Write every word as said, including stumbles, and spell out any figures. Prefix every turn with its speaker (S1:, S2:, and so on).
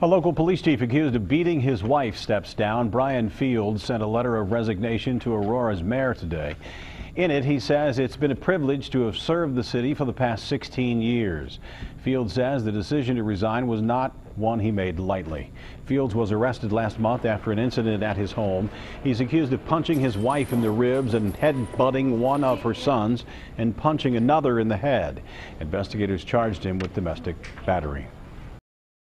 S1: A local police chief accused of beating his wife steps down. Brian Fields sent a letter of resignation to Aurora's mayor today. In it, he says it's been a privilege to have served the city for the past sixteen years. Fields says the decision to resign was not one he made lightly. Fields was arrested last month after an incident at his home. He's accused of punching his wife in the ribs and head-butting one of her sons and punching another in the head. Investigators charged him with domestic battery.